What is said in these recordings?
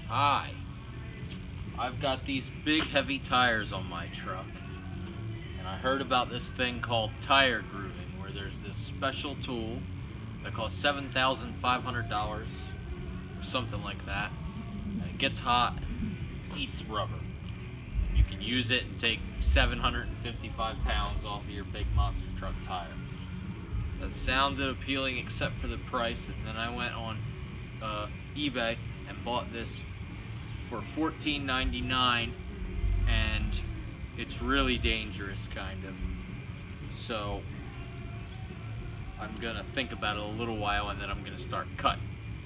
Hi, I've got these big heavy tires on my truck, and I heard about this thing called tire grooving, where there's this special tool that costs $7,500 or something like that, and it gets hot, eats rubber. You can use it and take 755 pounds off of your big monster truck tire. That sounded appealing except for the price, and then I went on eBay and bought this for $14.99, and it's really dangerous, kind of. So I'm gonna think about it a little while, and then I'm gonna start cutting.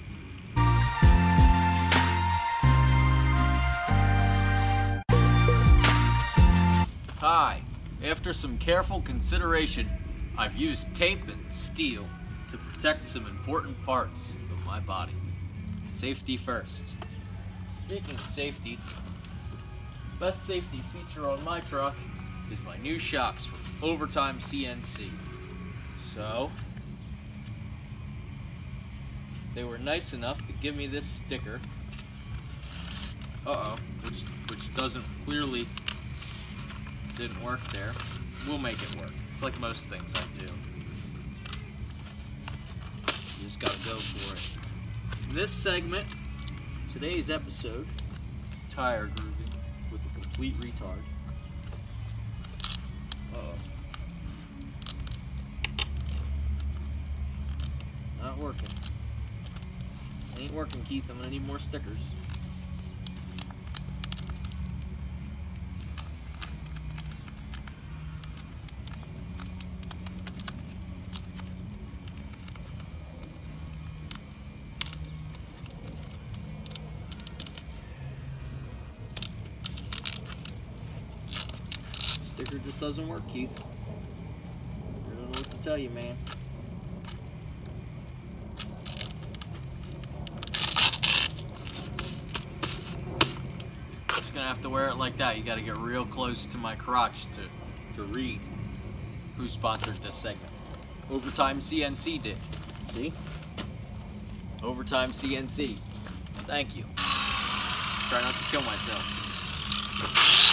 Hi, after some careful consideration, I've used tape and steel to protect some important parts of my body. Safety first. Speaking of safety, the best safety feature on my truck is my new shocks from Overtime CNC. So, they were nice enough to give me this sticker, which doesn't clearly didn't work there. We'll make it work. It's like most things I do. You just gotta go for it. In this segment, today's episode, tire grooving with a complete retard. Not working. Ain't working, Keith. I'm gonna need more stickers. Sticker just doesn't work, Keith. I don't know what to tell you, man. Just gonna have to wear it like that. You gotta get real close to my crotch to read who sponsored this segment. Overtime CNC did. See? Overtime CNC. Thank you. Try not to kill myself.